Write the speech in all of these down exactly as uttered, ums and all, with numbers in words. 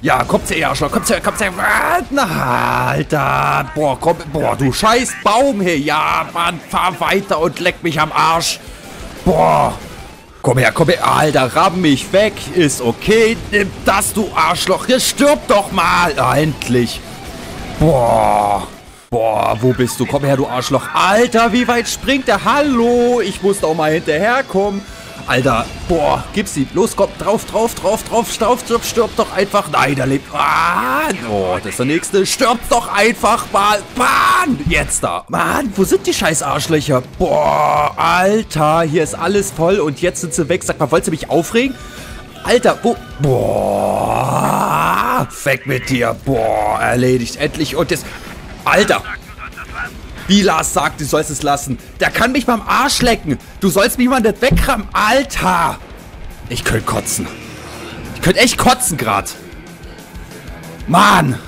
Ja, kommt's her, Arschloch, kommt's her, kommt's her. Na, Alter. Boah, komm, boah, du scheiß Baum hier. Ja, Mann, fahr weiter und leck mich am Arsch. Boah. Komm her, komm her. Alter, ramm mich weg. Ist okay. Nimm das, du Arschloch. Hier, stirb doch mal. Ah, endlich. Boah. Boah, wo bist du? Komm her, du Arschloch. Alter, wie weit springt der? Hallo. Ich muss doch mal hinterherkommen. Alter, boah, gib's ihm. Los, komm, drauf, drauf, drauf, drauf, drauf, stirb, stirb doch einfach. Nein, da lebt. Ah, oh, das ist der nächste. Stirb doch einfach mal. Mann, jetzt da. Mann, wo sind die scheiß Arschlöcher? Boah, Alter, hier ist alles voll und jetzt sind sie weg. Sag mal, wolltest du mich aufregen? Alter, wo? Boah, weg mit dir. Boah, erledigt, endlich. Und jetzt, Alter. Wie Lars sagt, du sollst es lassen. Der kann mich beim Arsch lecken. Du sollst mich mal nicht wegrammen. Alter. Ich könnte kotzen. Ich könnte echt kotzen gerade. Mann.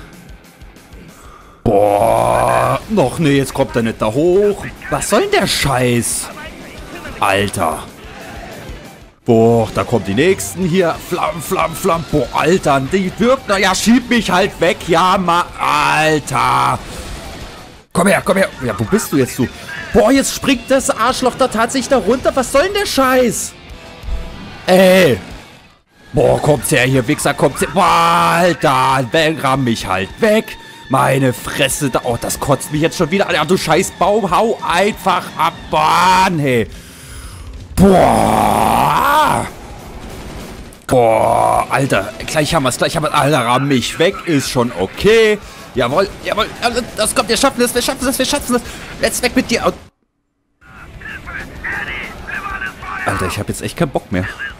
Boah. Noch nee, jetzt kommt er nicht da hoch. Was soll denn der Scheiß? Alter. Boah, da kommen die nächsten hier. Flamm, flamm, flamm. Boah, Alter. Die wirkt. Ja, schieb mich halt weg. Ja, ma. Alter. Komm her, komm her. Ja, wo bist du jetzt, du? Boah, jetzt springt das Arschloch da tatsächlich da runter. Was soll denn der Scheiß? Ey. Boah, kommt's her hier, Wichser, kommt's her. Boah, Alter, ramm mich halt weg. Meine Fresse, da. Oh, das kotzt mich jetzt schon wieder. Ja, du scheiß Baum, hau einfach ab. Bahn, hey. Boah. Boah, Alter, gleich haben wir's, gleich haben wir's. Alter, ramm mich weg, ist schon okay. Jawohl, jawohl, das kommt, wir schaffen das, wir schaffen das, wir schaffen das. Jetzt weg mit dir. Alter, ich habe jetzt echt keinen Bock mehr.